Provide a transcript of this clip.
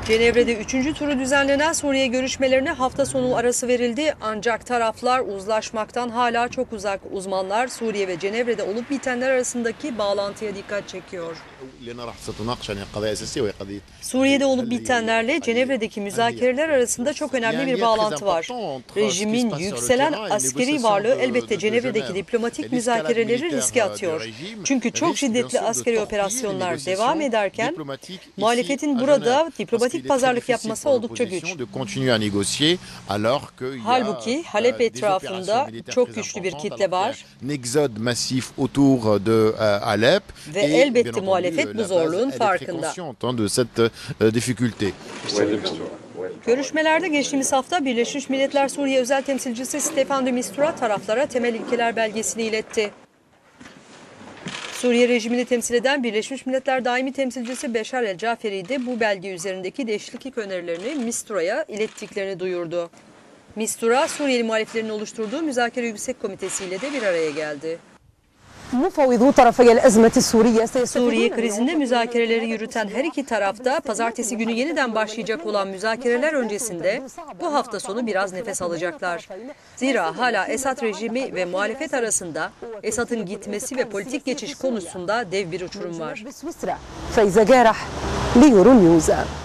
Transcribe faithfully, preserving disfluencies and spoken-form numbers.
Cenevre'de üçüncü turu düzenlenen Suriye görüşmelerine hafta sonu arası verildi. Ancak taraflar uzlaşmaktan hala çok uzak. Uzmanlar Suriye ve Cenevre'de olup bitenler arasındaki bağlantıya dikkat çekiyor. Suriye'de olup bitenlerle Cenevre'deki müzakereler arasında çok önemli bir bağlantı var. Rejimin yükselen askeri varlığı elbette Cenevre'deki diplomatik müzakereleri riske atıyor. Çünkü çok şiddetli askeri operasyonlar devam ederken muhalefetin burada diplomatik pazarlık yapması oldukça güç. Halbuki Halep etrafında çok güçlü bir kitle var ve elbette muhalefet bu zorluğun farkında. Görüşmelerde geçtiğimiz hafta Birleşmiş Milletler Suriye Özel Temsilcisi Staffan de Mistura taraflara temel ilkeler belgesini iletti. Suriye rejimini temsil eden Birleşmiş Milletler Daimi Temsilcisi Beşar el-Caferi de bu belge üzerindeki değişiklik önerilerini Mistura'ya ilettiklerini duyurdu. Mistura, Suriyeli muhaliflerin oluşturduğu Müzakere Yüksek Komitesi ile de bir araya geldi. Suriye krizinde müzakereleri yürüten her iki tarafta pazartesi günü yeniden başlayacak olan müzakereler öncesinde bu hafta sonu biraz nefes alacaklar. Zira hala Esad rejimi ve muhalefet arasında Esad'ın gitmesi ve politik geçiş konusunda dev bir uçurum var.